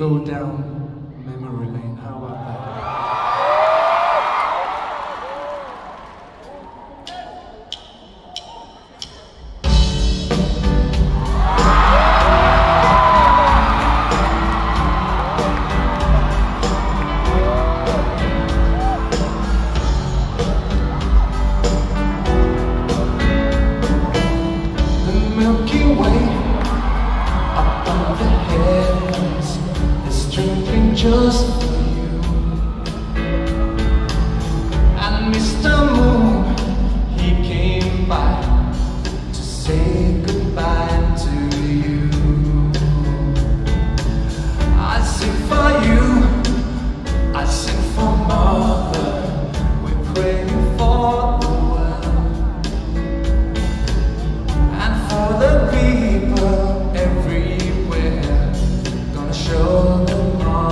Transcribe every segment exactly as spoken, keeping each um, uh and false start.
go down memory lane. How about that? Just for you. And Mister Moon, he came by to say goodbye to you. I sing for you, I sing for Mother. We're praying for the world and for the people everywhere. Gonna show them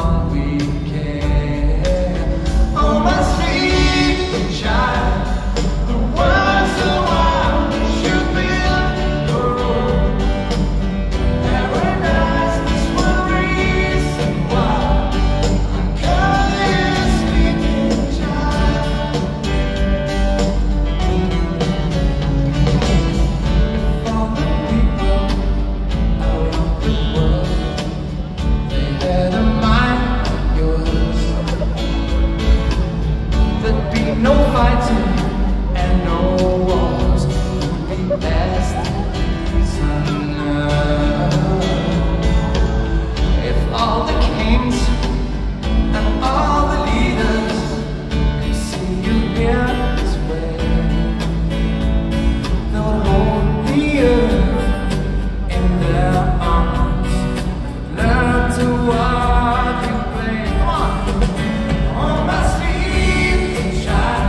no fighting and no wars. That's the reason. If all the kings and all the leaders could see you here this way, they would hold the earth in their arms and learn to walk and play. Come on, on my sleeve, child.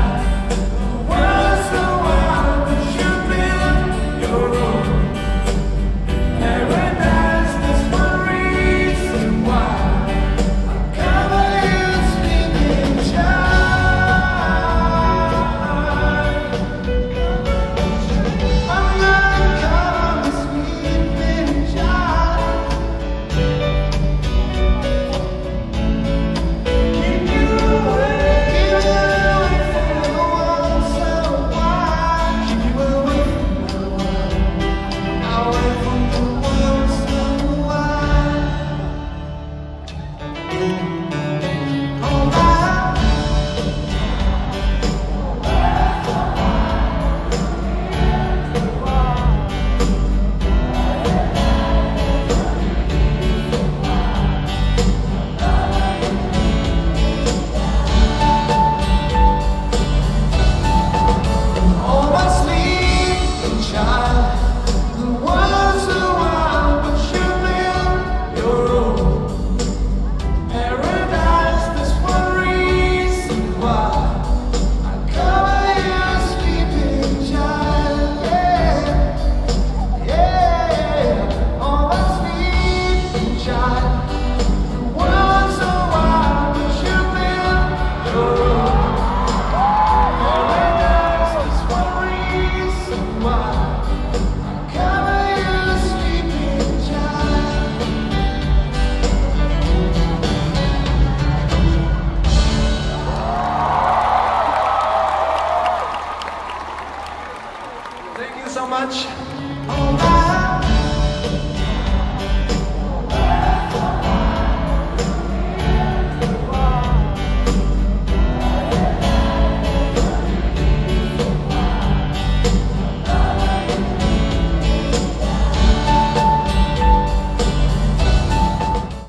Thank you so much.